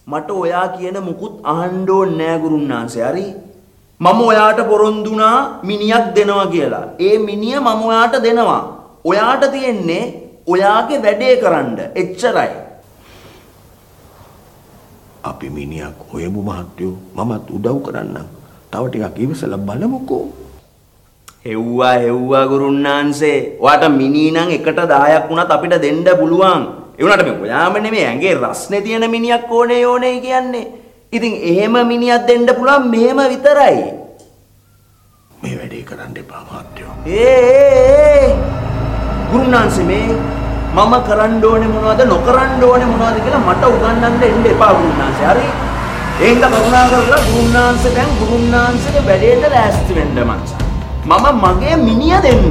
මට ඔයා කියන මුකුත් අහන්න ඕනේ නෑ ගුරුන්නාන්සේ. හරි? මම ඔයාට පොරොන්දු වුණා මිනිහක් දෙනවා කියලා. ඒ මිනිහ මම ඔයාට දෙනවා. ඔයාට තියෙන්නේ ඔයාගේ වැඩේ කරන්න. එච්චරයි. අපි මිනිහක් හොයමු මහත්තයෝ. මමත් උදව් කරන්නම්. තව ටිකක් ඉවසලා බලමුකෝ. හෙව්වා ගුරුන්නාන්සේ. ඔයාට මිනී නම් 1ට 10ක් වුණත් අපිට දෙන්න පුළුවන්. ඒ වුණාට මේ ඔයාම නෙමෙයි ඇඟේ රස්නේ තියෙන මිනිහක් ඕනේ කියන්නේ. ඉතින් එහෙම මිනිහක් දෙන්න පුළුවන් මෙහෙම විතරයි. මේ වැඩේ කරන්න එපා මහත්තයෝ. ගුරුන්නාන්සේ මේ මම කරන්න ඕනේ මොනවද නොකරන්න ඕනේ මොනවද කියලා මට උගන්වන්න එන්න එපා ගුරුන්නාන්සේ. හරි? එහෙනම් කරුණා කරලා ගුරුන්නාන්සේ දැන් ගුරුන්නාන්සේගේ වැඩේට ලෑස්ති වෙන්න මංසන්. මම මගේ මිනිහ දෙන්න.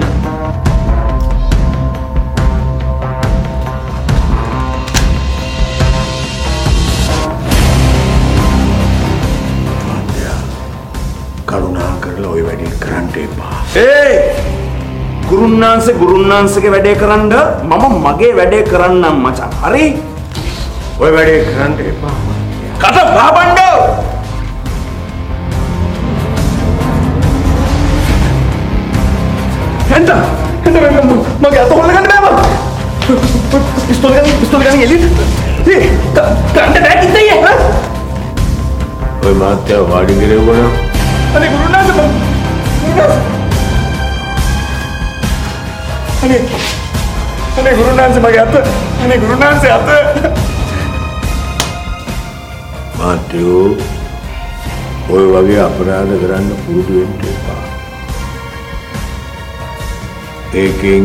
කරුණා කරලා ওই වැඩේ කරන්න එපා. ගුරුන්නාන්සේගේ වැඩේ කරන්න මම මගේ වැඩේ කරන්නම් මචං. හරි? ওই වැඩේ කරන්න එපා. කට බහබණ්ඩ! හෙන්ද මගේ අත හොල්ල ගන්න බෑ මම. පිස්තෝල ගන්න එළියට. කන්න බෑ කිත්තේ. ඔය මාත්‍යා වාඩි කරේවනේ. අනේ ගුරුනාන්සේ අනේ ගුරුනාන්සේ මගේ අත. අනේ ගුරුනාන්සේ අත. මාත්‍යෝ ඔය වගේ අපරාධ කරන්න පුරුදු වෙන්න එපා. ඒකෙන්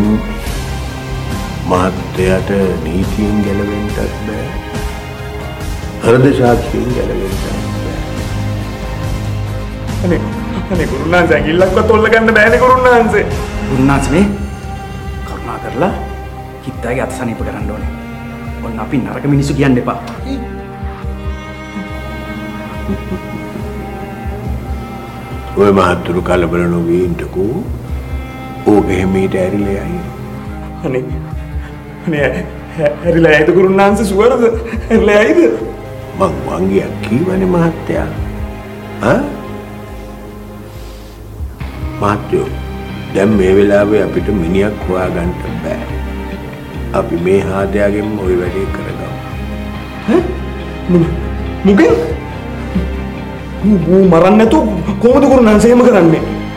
මහත්තයාට නීතියෙන් ගැලවෙන්නත් බෑ. හෘද සාක්ෂියෙන් ගැලවෙන්නත් බෑ. අනේ ගුරුනාන්සේ ඇඟිල්ලක්වත් තොල්ල ගන්න බෑනේ ගුරුනාන්සේ. ගුරුනාන්සේ මේ කරුණා කරලා හිතයි අත සනීප කරන්න ඕනේ. ඔන්න අපි නරක මිනිස්සු කියන්න එපා. ඔය මහත්තුරු කලබල නොවී ඉන්නකෝ. ඕක එහෙමීට ඇරිලා යයි. අනේ ඇරිලා යයිද ගුරුනාන්සේ සුවරද? ඇරිලා යයිද? මං වංගියක් කීවනේ මහත්තයා. මහත්තයෝ දැන් මේ වෙලාවේ අපිට මිනිහක් හොයාගන්න බෑ. අපි මේ හාදයාගෙන් ওই වැඩේ කරගමු. මුගෙන්? මරන්න නැතුව කොහොමද ගුරුනාන්සේ එහෙම කරන්නේ?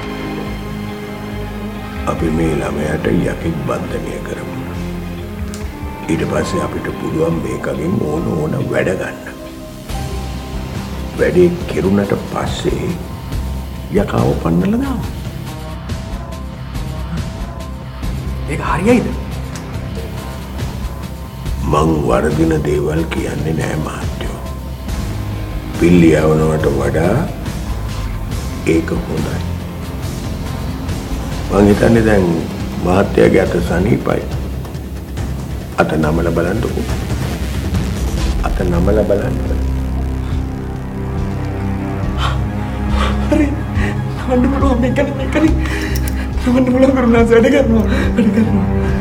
අපි මේ ළමයාට යකෙක් බන්ධනය කරමු. ඊට පස්සේ අපිට පුළුවන් මේකගෙන් ඕන වැඩ ගන්න. වැඩේ කෙරුණට පස්සේ යකාව පන්නලා දාමු. ඒක හරියයිද? මං වර්ධින දේවල් කියන්නේ නෑ මහත්තයෝ. පිල්ලි යවනවට වඩා ඒක හොඳයි. මං හිතන්නේ දැන් මහත්තයාගේ අත සනීපයි. අත නමල බලන්නකෝ. අත නමල බලන්න. හරි. නවන්න පුළුවන් මේකනේ. නවන්න පුළුවන් ගුරුනාන්සේ වැඩ කරනවා.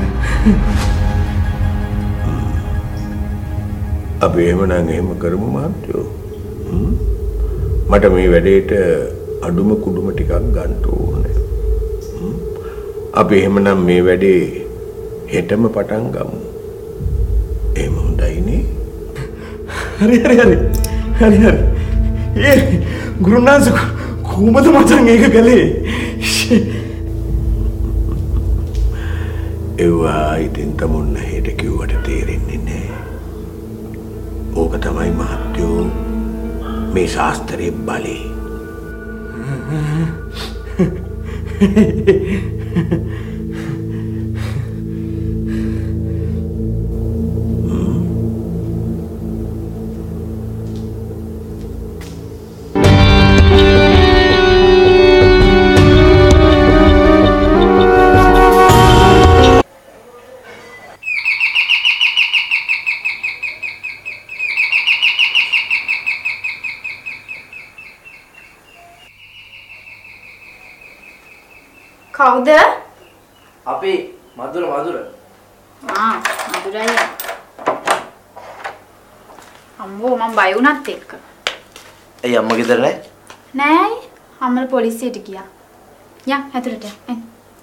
අපි එහෙමනම් එහෙම කරමු මහත්තයෝ. මට මේ වැඩේට අඩුම කුඩුම ටිකක් ගන්න ඕනේ. අපි එහෙමනම් මේ වැඩේ හෙටම පටන් ගමු. එහෙම හොඳයිනේ. හරි. ගුරුනාන්සේ කොහොමද මචං ඒක කළේ? ඒවා ඉතින් තමුන්න හෙට කිව්වට තේරෙන්නේ නෑ. ඕක තමයි මහත්තයෝ මේ ශාස්ත්‍රයේ බලය. කවුද? අපි මధుර. මధుරයි. අම්මෝ මම බය වුණත් එක්ක. ඇයි අම්මා ගෙදර නැහැ? නෑ අම්මලා පොලිසියට ගියා. යන් ඇතුළට එන්න.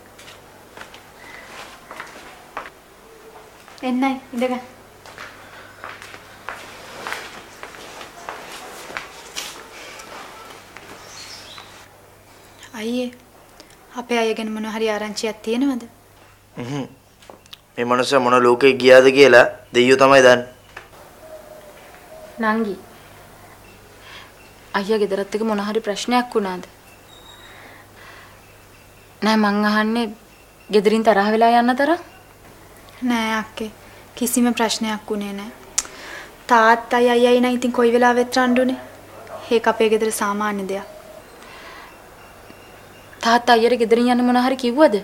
එන්නයි ඉඳගන්න. අයියේ අපේ අය ගැන මොන හරි ආරංචියක් තියෙනවද? මේ මනුස්සයා මොන ලෝකේ ගියාද කියලා දෙයියෝ තමයි දන්නේ. නංගි අයියා ගෙදරත් එක මොන හරි ප්‍රශ්නයක් වුණාද? නෑ මං අහන්නේ ගෙදරින් තරහ වෙලා යන්න තරම්? නෑ අක්කේ කිසිම ප්‍රශ්නයක් වුණේ නෑ. තාත්තයි අයියයි නම් ඉතින් කොයි වෙලාවෙත් රණ්ඩුනේ. ඒක අපේ ගෙදර සාමාන්‍ය දෙයක්. තාත්තා අයියට ගෙදරින් යන්න මොන හරි කිව්වද?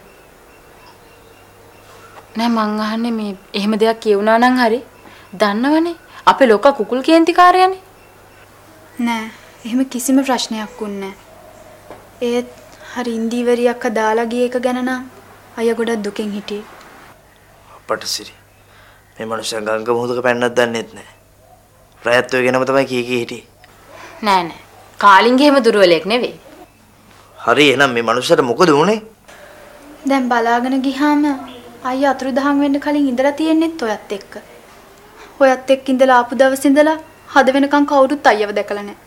නෑ මං අහන්නේ මේ එහෙම දෙයක් කියුණා නම් හරි දන්නවනේ අපේ ලොකා කුකුල් කේන්තිකාරයානේ. නෑ එහෙම කිසිම ප්‍රශ්නයක් වුණේ නෑ. ඒත් හරි ඉන්දිවරියක් අදාලා ගිය එක ගැන නම් අයියා ගොඩක් දුකෙන් හිටියේ. අපට සිරි මේ මනුස්සයා ගංගා මුහුදක පැන්නක් දන්නෙත් නැහැ. ප්‍රයත්නය ගැනම තමයි කී හිටියේ. නෑ නෑ කාලින්ගේ එහෙම දුර්වලයක් නෙවෙයි. හරි එහෙනම් මේ මනුස්සයාට මොකද වුනේ? දැන් බලාගෙන ගියාම අයියා අතුරුදහන් වෙන්න කලින් ඉඳලා තියෙන්නෙත් ඔයත් එක්ක. ඔයත් එක්ක ඉඳලා ආපු දවස් ඉඳලා හද වෙනකන් කවුරුත් අයියව දැකලා නැහැ.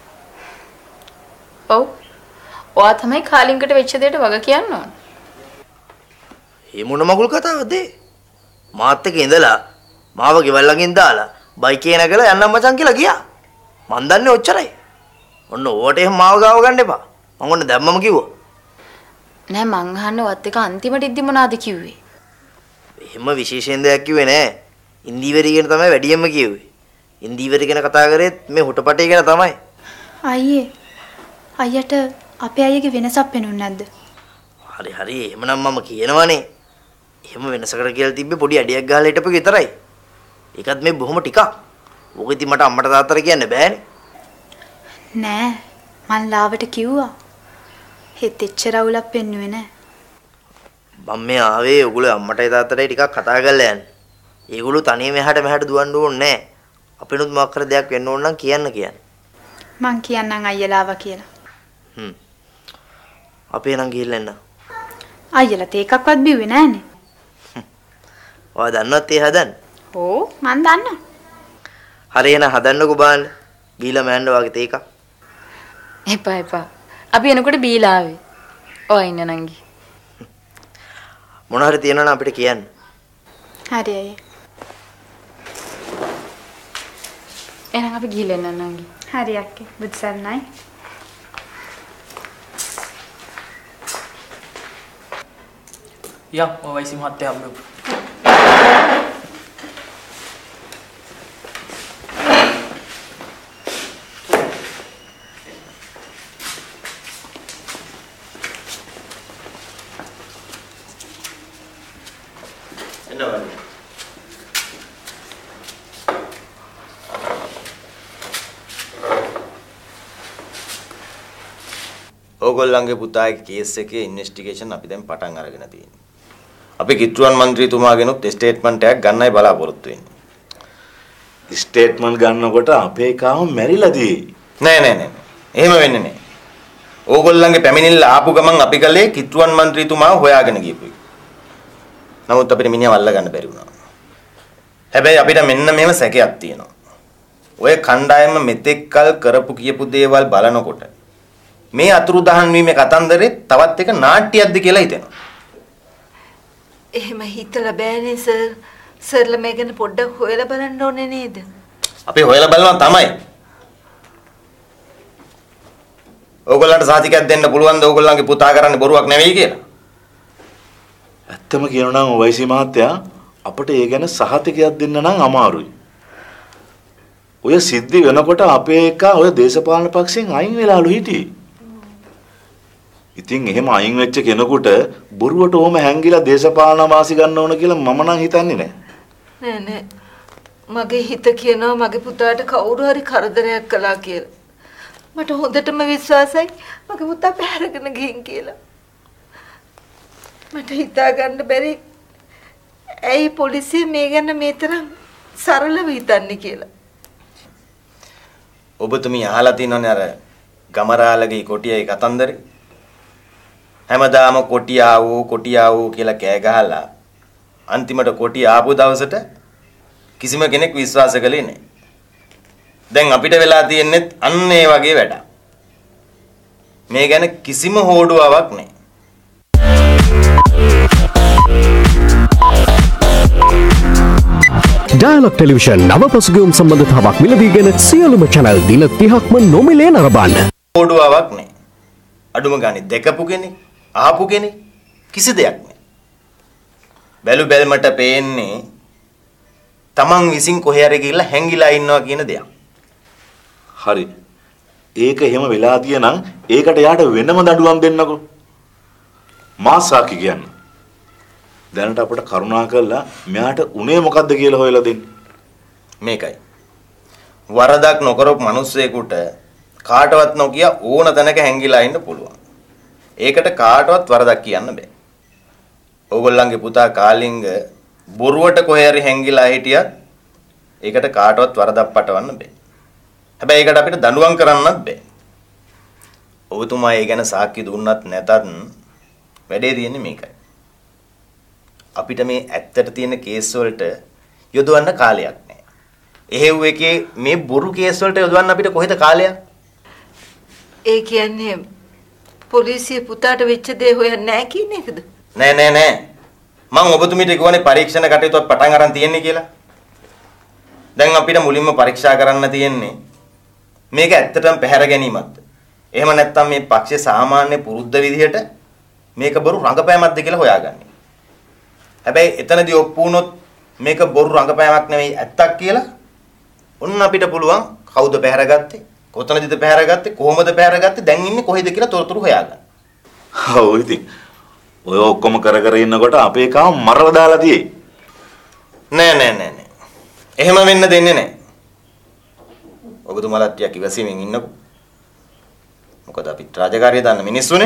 ඔව්. ඔයා තමයි කාලින්කට වෙච්ච දෙයට වග කියන්න ඕන. මේ මොන මගුල් කතාවද? මාත් එක්ක ඉඳලා මාව ගෙවල් ළඟින් දාලා බයිකේ නැගලා යන්නම් මචං කියලා ගියා. මන් දන්නේ ඔච්චරයි. ඔන්න ඕවට එහෙම මාව ගාව ගන්න එපා. මං ඔන්න දැම්මම කිව්වා. නෑ මං අහන්නේ ඔයත් එක්ක අන්තිමට ඉද්දි මොනවද කිව්වේ? එහෙම විශේෂයෙන් දෙයක් කිව්වේ නෑ. ඉන්දිවරි ගැන තමයි වැඩියෙන්ම කිව්වේ. ඉන්දිවරි ගැන කතා කරේත් මේ හුටපටේ ගැන තමයි. අයියේ අයියට අපේ අයියගේ වෙනසක් පේනුනේ නැද්ද? හරි හරි එහෙමනම් මම කියනවනේ. එහෙම වෙනසකට කියලා තිබ්බේ පොඩි අඩියක් ගහලා හිටපු විතරයි. ඒකත් මේ බොහොම ටිකක්. ඕක ඉතින් මට අම්මට තාත්තට කියන්න බෑනේ. නෑ මං ලාවට කිව්වා. හෙත් එච්චර අවුලක් පෙන්නුවේ නෑ. මම මේ ආවේ ඔයගොල්ලෝ අම්මටයි තාත්තටයි ටිකක් කතා කරලා යන්න. ඒගොල්ලෝ තනියම එහාට මෙහාට දුවන්න ඕනේ නෑ. අපිනුත් මොකක් කර දෙයක් වෙන්න ඕන නම් කියන්න. මං කියන්නම් අයියලාව කියලා. අපි එනම් ගිහිල්ලා එන්න. අයියලට ඒකක්වත් බිව්වේ නෑනේ. ඔයා දන්නවත් ඒ හදන්න? ඕ මං දන්නවා. හරි එහෙනම් හදන්නකෝ බාන්න. ගිහිල්ලා මෑන්න වාගේ තේකක්. එපා එපා. අපි එනකොට බීලා ආවේ. ඔය ඉන්න නංගි. මොන හරි තියෙනවා නම් අපිට කියන්න. හරි අයියේ. එහෙනම් අපි ගිහිල්ලා එන්න නංගි. හරි අක්කේ. බුදු සරණයි. යම් ඔයසි මහත්තයා හම්බෙමු. ඕගොල්ලන්ගේ පුතාගේ කේස් එකේ ඉන්වෙස්ටිගේෂන් අපි දැන් පටන් අරගෙන තියෙනවා. අපි කිට්ටුවන් മന്ത്രിතුමාගෙනුත් ස්ටේට්මන්ට් එකක් ගන්නයි බලාපොරොත්තු වෙන්නේ. ස්ටේට්මන්ට් ගන්නකොට අපේ කාම මැරිලාදී. නෑ. එහෙම වෙන්නේ නෑ. ඕගොල්ලන්ගේ පැමිණිල්ල ආපු ගමන් අපි කලේ කිට්ටුවන් മന്ത്രിතුමාව හොයාගෙන ගියපුයි. නමුත් අපිට මිනිහව අල්ල ගන්න බැරි වුණා. හැබැයි අපිට මෙන්න මෙහෙම සැකයක් තියෙනවා. ඔය කණ්ඩායම මෙතෙක් කල් කරපු කියපු දේවල් බලනකොට මේ අතුරුදහන් වීමේ කතන්දරේ තවත් එක නාට්‍යයක්ද කියලා හිතෙනවා. එහෙම හිතලා බෑනේ සර්. සර්ලා මේ ගැන පොඩ්ඩක් හොයලා බලන්න ඕනේ නේද? අපි හොයලා බලනවා තමයි. ඕගොල්ලන්ට සාතිකයක් දෙන්න පුළුවන්ද ඕගොල්ලන්ගේ පුතා කරන්නේ බොරුවක් නෙවෙයි කියලා? ඇත්තම කියනවා නම් ඔයසි මහත්තයා අපිට ඒ ගැන සහතිකයක් දෙන්න නම් අමාරුයි. ඔය සිද්ධි වෙනකොට අපේ එක ඔය දේශපාලන පක්ෂයෙන් අයින් වෙලාලු හිටියේ. ඉතින් එහෙම අයින් වෙච්ච කෙනෙකුට බොරුවට ඕම හැංගිලා දේශපාලන වාසි ගන්න ඕන කියලා මම නම් හිතන්නේ නෑ. නෑ. මගේ හිත කියනවා මගේ පුතාට කවුරු හරි කරදරයක් කළා කියලා. මට හොඳටම විශ්වාසයි මගේ පුතා පැහැරගෙන ගිහින් කියලා. මට හිතා ගන්න බැරි ඇයි පොලිසිය මේ ගැන මේ තරම් සරලව හිතන්නේ කියලා. ඔබතුමී අහලා තියෙනවනේ අර ගමරාලගේ කොටියයි කතන්දරේ. හැමදාම කොටියාවෝ කියලා කෑ ගහලා අන්තිමට කොටිය ආපු දවසට කිසිම කෙනෙක් විශ්වාස කළේ නැහැ. දැන් අපිට වෙලා තියෙන්නේ අන්න ඒ වගේ වැඩක්. මේ ගැන කිසිම හෝඩුවාවක් නැහැ. ඩයලොග් ටෙලිවිෂන් නව පසුගියුම් සම්බන්ධතාවක් මිලදීගෙන සියලුම channel දින 30ක්ම නොමිලේ නරඹන්න. හෝඩුවාවක් නැහැ. අඩුම ගානේ දැකපු කෙනෙක්, ආපු කෙනෙක් කිසි දෙයක් නැහැ. බැලු බැලමට පේන්නේ තමන් විසින් කොහේ හරි ගිහිල්ලා හැංගිලා ඉන්නවා කියන දෙයක්. හරි. ඒක එහෙම වෙලා තියෙනම් ඒකට යාට වෙනම දඬුවම් දෙන්නකෝ. මාසාකි කියන්න. දැනට අපිට කරුණා කරලා මෙයාට උනේ මොකද්ද කියලා හොයලා දෙන්න. මේකයි. වරදක් නොකරපු මිනිස්සෙකුට කාටවත් නොකිය ඕන තැනක හැංගිලා ඉන්න පුළුවන්. ඒකට කාටවත් වරදක් කියන්න බෑ. ඕගොල්ලන්ගේ පුතා කාලිංග බොරුවට කොහේ හරි හැංගිලා හිටියත් ඒකට කාටවත් වරදක් පටවන්න බෑ. හැබැයි ඒකට අපිට දඬුවම් කරන්නත් බෑ. ඔබතුමා ඒ ගැන සාක්ෂි දුන්නත් නැතත් වැඩේ තියෙන්නේ මේකයි. අපිට මේ ඇත්තට තියෙන කේස් වලට යොදවන්න කාලයක් නැහැ. එහෙව් එකේ මේ බොරු කේස් වලට යොදවන්න අපිට කොහෙද කාලයක්? ඒ කියන්නේ පොලිසිය පුතාට වෙච්ච දේ හොයන්නේ නැහැ කියන එකද? නෑ. මම ඔබතුමීට කිව්වනේ පරීක්ෂණ කටයුතුත් පටන් අරන් තියෙන්නේ කියලා. දැන් අපිට මුලින්ම පරීක්ෂා කරන්න තියෙන්නේ මේක ඇත්තටම පැහැර ගැනීමක්ද? එහෙම නැත්නම් මේ පක්ෂේ සාමාන්‍ය පුරුද්ද විදිහට මේක බොරු රංගපෑමක්ද කියලා හොයාගන්න. හැබැයි එතනදී ඔප්පු වුණොත් මේක බොරු රංගපෑමක් නෙවෙයි ඇත්තක් කියලා ඔන්න අපිට පුළුවන් කවුද පැහැරගත්තේ? කොතනදද පැහැරගත්තේ? කොහොමද පැහැරගත්තේ? දැන් ඉන්නේ කොහෙද කියලා තොරතුරු හොයාගන්න. ඔව් ඉතින් ඔය ඔක්කොම කර ඉන්නකොට අපේ කාම මරලා දාලා තියෙයි. නෑ. එහෙම වෙන්න දෙන්නේ නෑ. ඔබතුමාලා ටිකක් ඉවසීමෙන් ඉන්නකෝ. මොකද අපි රාජකාරිය දන්න මිනිස්සුනේ.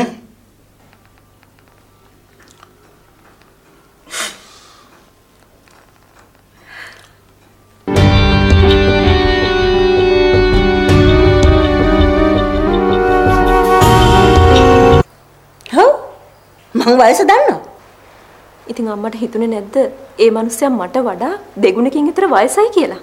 මං වයස දන්නවා. ඉතින් අම්මට හිතුනේ නැද්ද ඒ මිනිස්සයා මට වඩා දෙගුණකින් විතර වයසයි කියලා?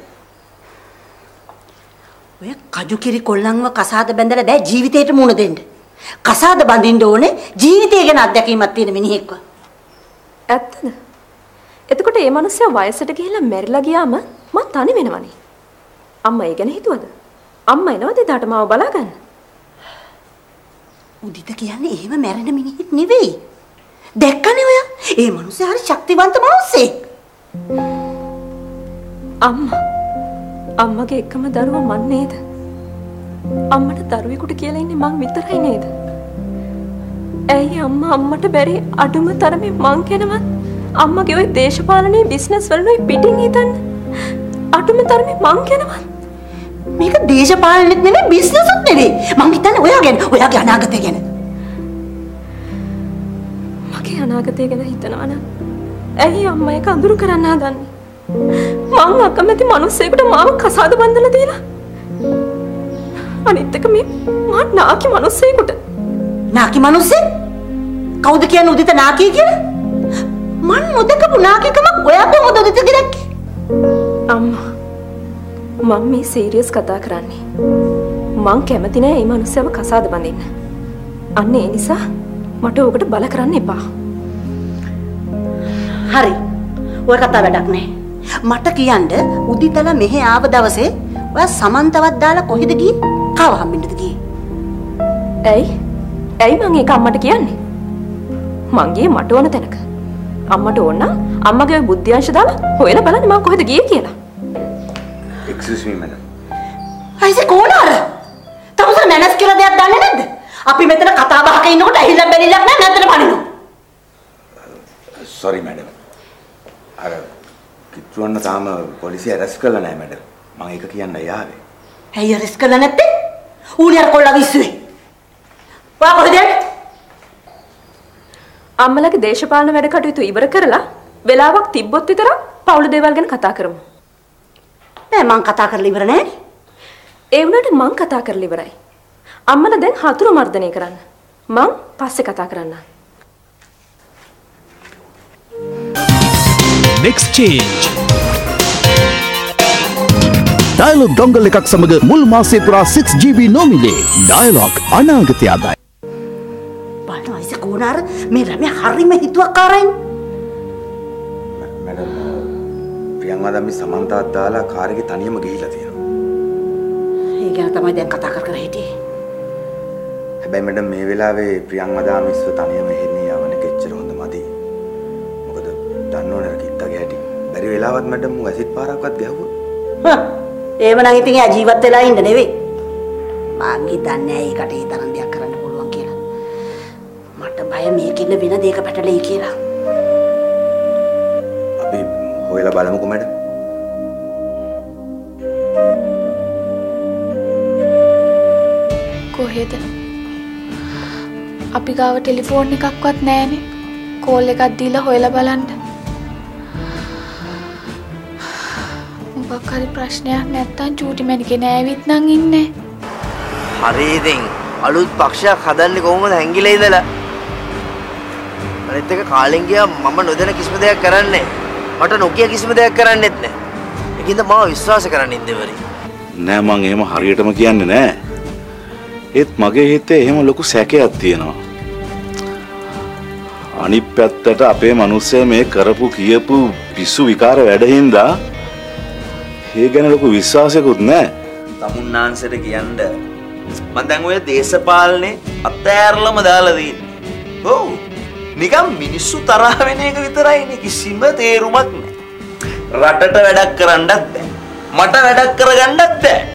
ඔය කජු කිරි කොල්ලන්ව කසාද බැඳලා දැන් ජීවිතේට මුණ දෙන්න. කසාද බඳින්න ඕනේ ජීවිතය ගැන අත්දැකීමක් තියෙන මිනිහෙක්ව. ඇත්තද? එතකොට ඒ මිනිස්සයා වයසට ගිහිල්ලා මැරිලා ගියාම මං තනි වෙනවනේ. අම්මා ඒ ගැන හිතුවද? අම්මා එනවද එදාට මාව බලාගන්න? උදිත කියන්නේ එහෙම මැරෙන මිනිහෙක් නෙවෙයි. දැක්කනේ ඔය. ඒ මිනිස්සයා හරි ශක්තිවන්ත මිනිස්සෙක්. අම්මගේ එකම දරුවා මන් නේද? අම්මට දරුවෙකුට කියලා ඉන්නේ මං විතරයි නේද? ඇයි අම්මට බැරි අඩුම තරමේ මං කෙනවත් අම්මගේ ওই දේශපාලනයේ බිස්නස් වලුයි පිටින් හිතන්න අඩුම තරමේ මං කෙනවත් මේක දේශපාලනෙත් නෙවෙයි බිස්නස් උත් නෙවෙයි. මං හිතන්නේ ඔයාගේ අනාගතය ගැන. මගේ අනාගතය ගැන හිතනවා නම් ඇයි අම්මා ඒක අඳුරු කරන්න හදන්නේ? මං අකමැති මිනිස්සෙකුට මාව කසාද බඳලා දීලා. අනිත් එක මේ මා නාකි මිනිස්සෙකුට. නාකි මිනිස්සෙක්? කවුද කියන්නේ උදිත නාකි කියලා? මං නොදකපු නාකිකමක් ඔයා කොහොමද උදිත දැක්කේ? අම්මා මම මේ සීරියස් කතා කරන්නේ. මං කැමති නෑ මේ මිනිස්සව කසාද බඳින්න. අන්න ඒ නිසා මට ඔකට බල කරන්න එපා. හරි. ඔය කතා වැඩක් නෑ. මට කියන්න උදිතලා මෙහෙ ආව දවසේ ඔයා සමන්තවත් දාලා කොහෙද ගියේ? කව හම්බෙන්නද ගියේ? ඇයි මං ඒක අම්මට කියන්නේ? මං ගියේ මට ඕන තැනක. අම්මට ඕන නම් අම්මගේ ওই බුද්ධිංශ දාලා හොයලා බලන්න මං කොහෙද ගියේ කියලා. Excuse me, madam. අයිසේ කොහොනාර? තවස මැනස් කියලා දෙයක් දන්නේ නැද්ද? අපි මෙතන කතා බහක ඉන්නකොට ඇහිලා බැරිලක් නෑ නැද්දට පනිනවා. Sorry, madam. අර කිට්ටුවන්න තාම පොලිසිය ඇරස්ට් කළා නෑ madam. මම ඒක කියන්න යාවේ. ඇයි ඇරස්ට් කළා නැත්තේ? ඌනේ අර කොල්ලා විශ්ුවේ. ඔයා කොහෙද? අම්මලගේ දේශපාලන වැඩ කටයුතු ඉවර කරලා වෙලාවක් තිබ්බොත් විතරක් පවුල දේවල් ගැන කතා කරමු. නෑ මං කතා කරලා ඉවර නෑනේ. ඒ වුණාට මං කතා කරලා ඉවරයි. අම්මලා දැන් හතුරු මර්ධනය කරන්න. මං පස්සේ කතා කරන්න. Next change. ඩයලොග් ඩොංගල් එකක් සමග මුල් මාසයේ පුරා 6GB නොමිලේ. ඩයලොග් අනාගතය ආදාය. බලන්න අයිස කෝනාර මේ රමේ හරිම හිතුවක්කාරයි. මැඩම් ප්‍රියංගා දැන් මේ සමන්තාත් දාලා කාර් එකේ තනියම ගිහිල්ලා තියෙනවා. ඒ ගැන තමයි දැන් කතා කර හිටියේ. හැබැයි මැඩම් මේ වෙලාවේ ප්‍රියංගා දාමිස්ව තනියම එන්නේ යවන කෙච්චර හොඳ මදි. මොකද දන්නවනේ කිත්තගේ හැටි. බැරි වෙලාවත් මැඩම් මු ඇසිඩ් පාරක්වත් ගැහුවා. ඒවනම් ඉතින් එයා ජීවත් වෙලා ඉන්න නෙවෙයි. මං හිතන්නේ ඒකට ඒ තරම් දෙයක් කරන්න පුළුවන් කියලා. මට බය මේකින්න වෙන දෙයක පැටලෙයි කියලා. අපි හොයලා බලමුකෝ මැඩම්. කොහෙද? අපි ගාව ටෙලිෆෝන් එකක්වත් නැහැනේ. කෝල් එකක් දීලා හොයලා බලන්න. මොකක් හරි ප්‍රශ්නයක් නැත්තම් චූටි මැනිකේ නෑවිත් නම් ඉන්නේ. හරි ඉතින් අලුත් පක්ෂයක් හදන්නේ කොහොමද හැංගිලා ඉඳලා? අනිත් එක කාලෙන් ගියා මම නොදැන කිසිම දෙයක් කරන්නේ. මට නොකිය කිසිම දෙයක් කරන්නෙත් නෑ. ඒකින්ද මම විශ්වාස කරන්නේ ඉඳවරි. නෑ මං එහෙම හරියටම කියන්නේ නෑ. ඒත් මගේ හිතේ එහෙම ලොකු සැකයක් තියෙනවා. අනිත් පැත්තට අපේ මිනිස්සු මේ කරපු කියපු පිස්සු විකාර වැඩහින්දා ඒ ගැන ලොකු විශ්වාසයකුත් නැහැ. තමුන්නාන්සට කියන්න මම දැන් ඔය දේශපාලනේ අතෑරලම දාලා තියෙන්නේ. ඔව්. නිකන් මිනිස්සු තරහ වෙන එක විතරයිනේ කිසිම තේරුමක් නැහැ. රටට වැඩක් කරන්නත් බෑ. මට වැඩක් කරගන්නත් බෑ.